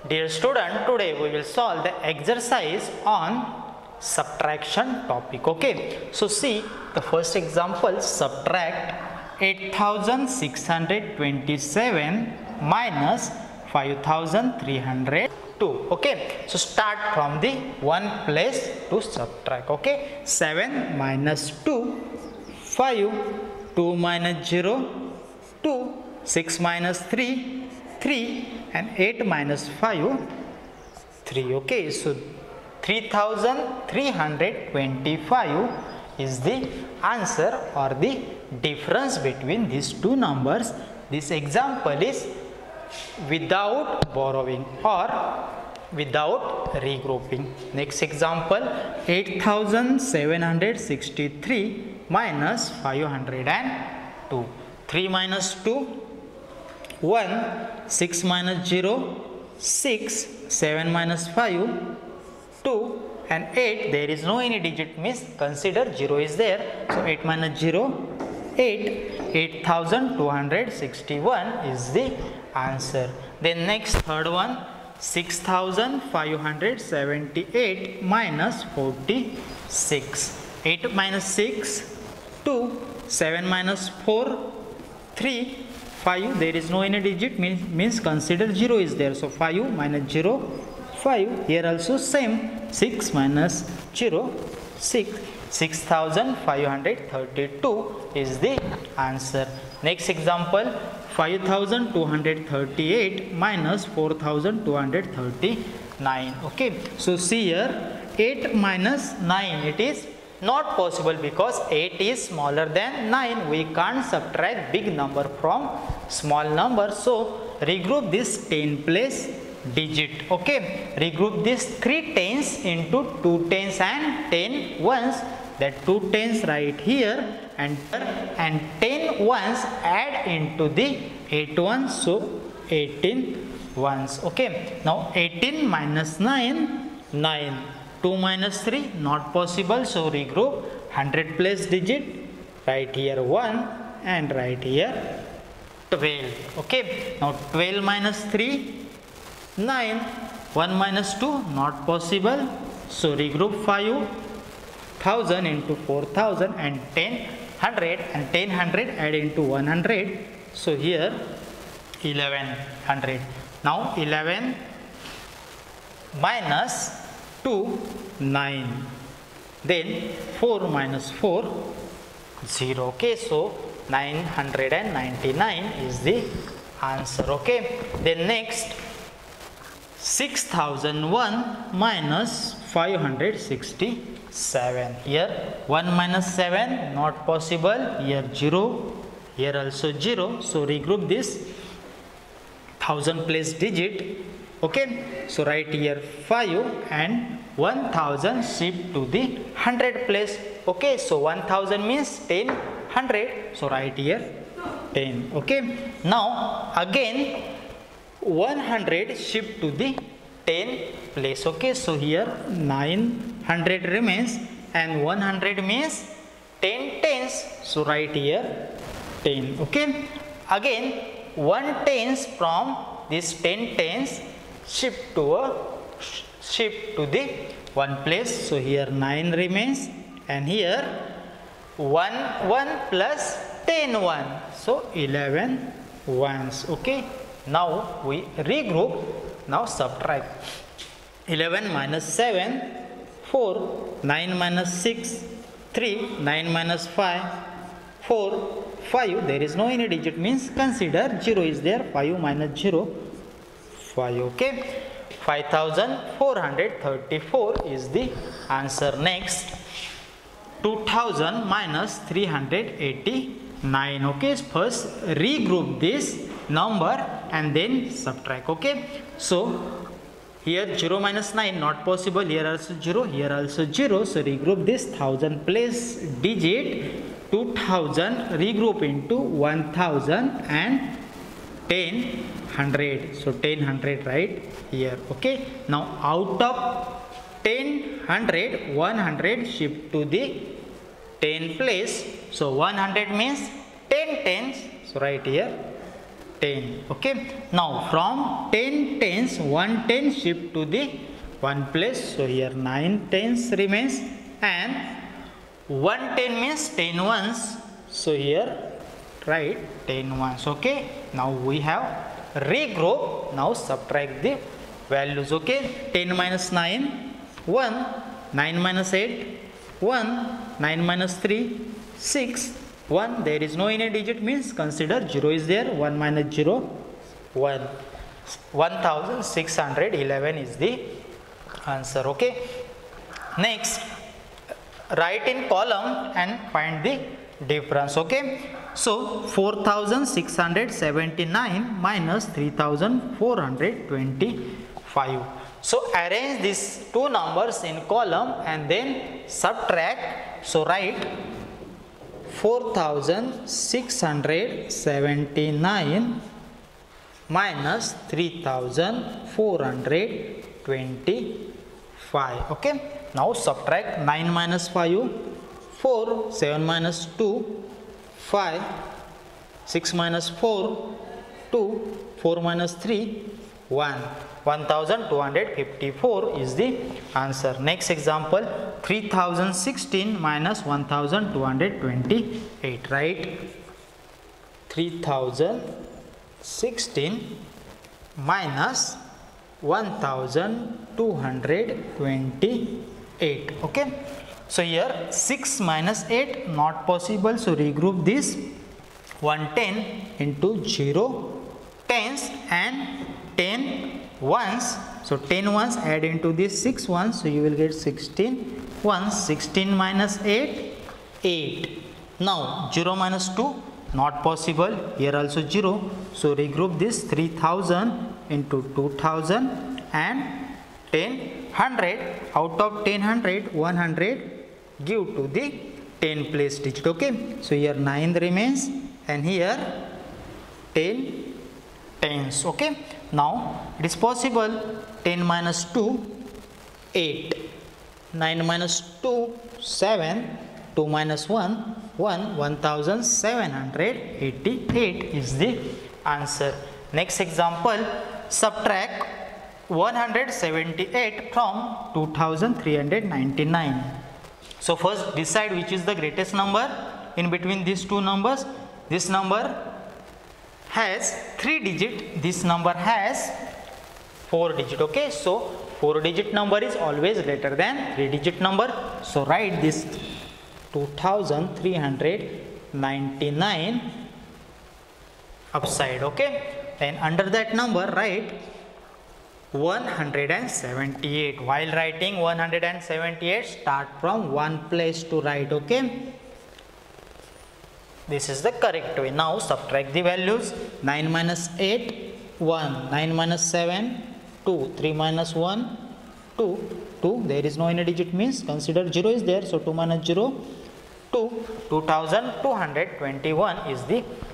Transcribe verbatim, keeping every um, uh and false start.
Dear student, today we will solve the exercise on subtraction topic. Okay, so see the first example. Subtract eight thousand six hundred twenty-seven minus five thousand three hundred two. Okay, so start from the one place to subtract. Okay, seven minus two, five, two minus zero, two, six minus three, three, and eight minus five, three. Okay, so three thousand three hundred twenty-five is the answer or the difference between these two numbers. This example is without borrowing or without regrouping. Next example, eight thousand seven hundred sixty-three minus five hundred two. three minus two, one, six minus zero, six, seven minus five, two, and eight. There is no any digit, means consider zero is there. So eight minus zero, eight. eight thousand two hundred sixty-one is the answer. Then next, third one, six thousand five hundred seventy-eight minus forty-six. eight minus six, two, seven minus four, three, five. There is no any digit, means, means consider zero is there. So five minus zero, five. Here also same, six minus zero, six. six thousand five hundred thirty-two is the answer. Next example, five thousand two hundred thirty-eight minus four thousand two hundred thirty-nine. Okay, so see here, eight minus nine, it is not possible because eight is smaller than nine. We can't subtract big number from small number. So regroup this ten place digit. Okay, regroup this three tens into two tens and ten ones. That two tens right here and and ten ones add into the eight ones. So eighteen ones. Okay, now eighteen minus nine, nine. two minus three, not possible. So regroup one hundred place digit. Right here one and right here twelve. Okay, now twelve minus three, nine. one minus two, not possible. So regroup five thousand into four thousand and ten hundred, and ten hundred add into one hundred. So here eleven hundred. Now eleven minus two, nine. Then four minus four, zero. Okay, so nine hundred ninety-nine is the answer. Okay, then next, six thousand one minus five hundred sixty-seven. Here one minus seven, not possible. Here zero, here also zero. So regroup this thousand place digit. Okay, so right here five and one thousand shift to the one hundred place. Okay, so one thousand means ten, one hundred. So right here ten. Okay, now again one hundred shift to the ten place. Okay, so here nine hundred remains and one hundred means ten tens. So right here ten. Okay, again one tens from this ten tens shift to a shift to the one place. So here nine remains and here one one plus ten one. So eleven ones. Okay, now we regroup. Now subtract. eleven minus seven, four. nine minus six, three. nine minus five, four. five. There is no any digit, means consider zero is there. five minus zero, five. Okay, five thousand four hundred thirty-four is the answer. Next, two thousand minus three hundred eighty-nine. Okay, first regroup this number and then subtract. Okay, so here zero minus nine, not possible. Here also zero, here also zero. So regroup this thousand place digit. Two thousand regroup into one thousand and ten hundred. So ten hundred right here. Okay, now out of ten hundred, one hundred shift to the ten place. So one hundred means ten tens. So right here ten. Okay. Now from ten tens, one ten shift to the one place. So here nine tens remains and one ten means ten ones. So here write ten ones. Okay. Now we have regroup. Now subtract the values. Okay. ten minus nine, one. nine minus eight, one. nine minus three, six. one. There is no any digit means consider zero is there. one minus zero, one. one thousand six hundred eleven is the answer. Okay. Next, write in column and find the difference. Okay. So four thousand six hundred seventy-nine minus three thousand four hundred twenty-five. So arrange these two numbers in column and then subtract. So write four thousand six hundred seventy-nine minus three thousand four hundred twenty-five. Okay. Now subtract nine minus five, four, seven minus two, five, six minus four, two, four minus three, one. one thousand two hundred fifty-four is the answer. Next example, three thousand sixteen minus one thousand two hundred twenty-eight. Right? three thousand sixteen minus one thousand two hundred twenty-eight. Okay. So here six minus eight not possible. So regroup this. one ten into zero tens and ten ones. So ten ones add into this six ones. So you will get sixteen ones. sixteen minus eight, eight. Now zero minus two not possible. Here also zero. So regroup this three thousand into two thousand and ten hundred. Out of ten hundred, one hundred give to the ten place digit. Okay. So here nine remains and here ten tens. Okay. Now it is possible. ten minus two, eight. nine minus two, seven. two minus one, one. one thousand seven hundred eighty-eight is the answer. Next example, subtract one hundred seventy-eight from two thousand three hundred ninety-nine. So first decide which is the greatest number in between these two numbers. This number has three digit, this number has four digit. Okay. So four digit number is always greater than three digit number. So write this two thousand three hundred ninety-nine upside. Okay. And under that number write one hundred seventy-eight. While writing one hundred seventy-eight, start from one place to write. Okay. This is the correct way. Now subtract the values. nine minus eight, one. nine minus seven, two. three minus one, two. two. There is no any digit means consider zero is there. So two minus zero, two. two thousand two hundred twenty-one is the